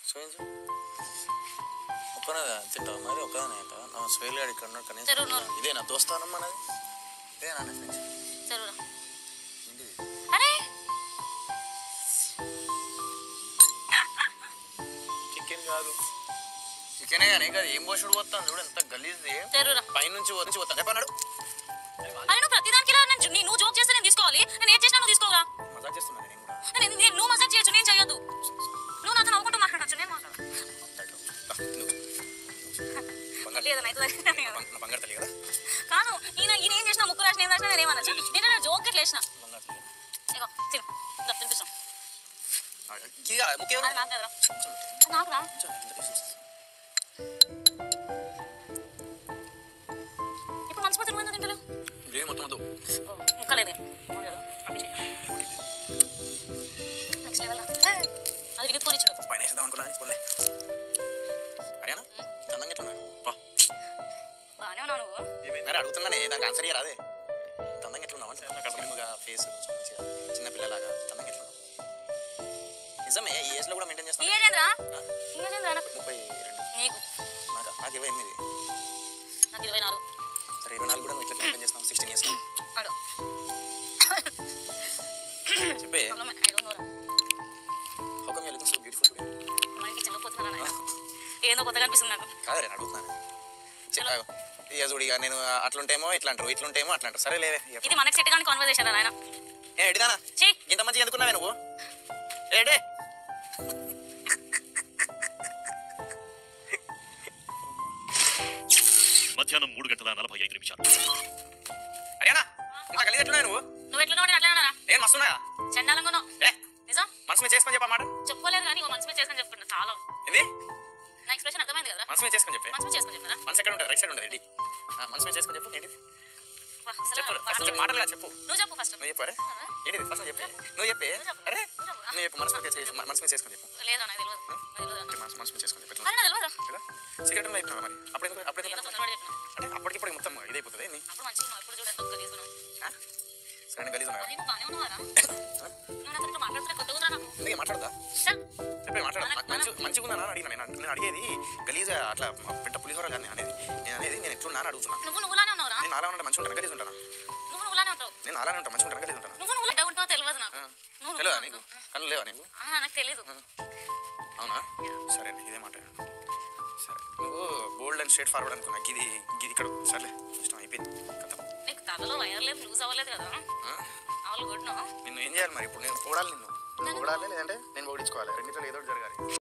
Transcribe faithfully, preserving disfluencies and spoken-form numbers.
చూపించు. ఒక్కనే తింటావు మరి ఒక్కదానే తింటావా? నా స్వేల్ గాడి ఇక్కడ ఉన్నాడు కనీసం. ఇదే నా దోస్తానం మనది. ఇదే నా ఫ్రెండ్స్. ఏంటిది? చికెన్ కాదు, చికెనే కానీ కాదు. ఏం పోషుడు పోతాను చూడు, ఎంత గలీజ్ది. పైనుంచి వచ్చి పోతాను చెప్పన్నాడు. నువ్వు జోక్ చేస్తే నేను తీసుకోవాలి, నేను ఏం చేసినా నువ్వు తీసుకోవాలా? మజాక్ చేస్తున్నాను నేను కూడా. నువ్వు మజాక్ చేయొచ్చు, నేను చేయొద్దు. నువ్వు నాతో నవ్వుకుంటూ మాట్లాడచ్చు, నేను మాట్లాడు. కాదు ఈయన ఈయన ఏం చేసినా ముక్కు రాసిన ఏం రాసినా నేను ఏమన్నా నేను జోక్ ఇట్లా వేసిన తినిపిస్తాం. నాకు రా ఇప్పుడు మనసు తిరుగు తింటలేవు ముక్కలేదు. నెక్స్ట్ లెవెల్ అది విడుకొని ఇచ్చాడు. పైన వేసేద్దాం అనుకున్నాను. బాగానే ఉన్నావు నువ్వు. మరి అడుగుతున్నానే దానికి ఆన్సర్ ఇయ్యరాదే. తందంగా ఎట్లున్నావు అంటే అక్కడ స్లిమ్గా ఫేస్ మంచిగా చిన్న పిల్లలాగా తందంగా ఎట్లున్నావు? నిజమే ఈ ఏజ్లో కూడా మెయింటైన్ చేస్తాను. ముప్పై రెండు. నీకు నాకు నాకు ఇరవై ఎనిమిది. నాకు ఇరవై నాలుగు. సరే ఇరవై నాలుగు కూడా ఇట్లా మెయింటైన్ చేస్తాం. సిక్స్టీన్ ఇయర్స్ చెప్పే. How come you looking so beautiful today? మనకి చిన్నపోతున్నాను ఏదో కొత్తగా అనిపిస్తుంది నాకు. కాదు నేను అడుగుతున్నాను. ఇక చూడిగా నేను అట్లుంటేమో ఇట్లా అంటారు, ఇట్లుంటేమో అట్లా అంటారు. సరే లేవే. ఇది మనకి సెట్ కానీ కాన్వర్సేషన్ ఆయన. ఏ ఎడిదానా ఇంత మంచిగా ఎందుకున్నావే నువ్వు? ఏడే మధ్యాహ్నం మూడు గంటల నలభై ఐదు నిమిషాలు. అరేనా ఇంత కలిగి ఎట్లున్నావు నువ్వు? నువ్వు ఎట్లున్నావు నేను అట్లా నేను మస్తున్నా. చండాలంగా ఉన్నావు. నిజం మనసు మీద చేసుకొని చెప్పమాట. చెప్పుకోలేదు కానీ మనసు మీద చేసుకొని చెప్తున్నా చాలా. ఇది నా ఎక్స్ప్రెషన్ అర్థమైంది కదా? మనసు మీద చేసుకొని చెప్పే. మనసు మీద చేసుకొని చెప్పరా? మనసు ఎక్కడ ఉంటుంది? రైట్ సైడ్ ఉంటుంది. మనసు మీద చేసుకొని చెప్పు. ఏంటిది చెప్పు మాటలు చెప్పు. నువ్వు చెప్పు ఫస్ట్. నువ్వు చెప్పు. అరే ఏంటిది ఫస్ట్ చెప్పే. నువ్వు చెప్పే. అరే నువ్వు చెప్పు. మనసు మీద మనసు మీద చేసుకొని చెప్పు. లేదు నాకు తెలియదు. మనసు మీద చేసుకొని చెప్పు. తెలియదు సిగరెట్ అయిపోయినా మరి అప్పుడు ఎందుకు అప్పుడు అంటే అప్పటికి ఇప్పుడు మొత్తం ఇదైపోతుంది. అప్పుడు మంచిగా ఇప్పుడు చూడండి ఒక్క గలీజ్ సరే గలీజ్ మాట్లాడుతున్నా మాట్లాడదా చెప్పే మాట్లాడ మంచి మంచిగా ఉందా అని అడిగిన. నేను నేను అడిగేది గలీజ్ అట్లా పెట్ట పులిహోర కానీ అనేది నేను అనేది నేను ఎట్లున్నా అని అడుగుతున్నా. నువ్వు నువ్వులానే ఉన్నావురా? నేను అలా ఉంటాను మంచిగా ఉంటాను గలీజ్ ఉంటాను. నువ్వు నువ్వులానే ఉంటావు. నేను అలానే ఉంటాను మంచిగా ఉంటాను గలీజ్ ఉంటాను. నువ్వు నువ్వు డౌట్ ఉంటావు తెలియదు నాకు. తెలియదా నీకు? కళ్ళు లేవా నీకు? నాకు తెలియదు. అవునా సరే ఇదే మాట. సరే నువ్వు బోల్డ్ అండ్ స్ట్రేట్ ఫార్వర్డ్ అనుకున్నా. గిది గిది ఇక్కడ సర్లే ఇష్టం అయిపోయింది. నీకు తలలో వైర్ లేదు లూజ్ అవ్వలేదు కదా? నిన్ను ఏం చేయాలి మరి ఇప్పుడు? నేను పోడాలి నిన్ను. నువ్వు పోడాలి లేదంటే నేను ఓడించుకోవాలి. రెండింటిలో ఏదో జరగాలి.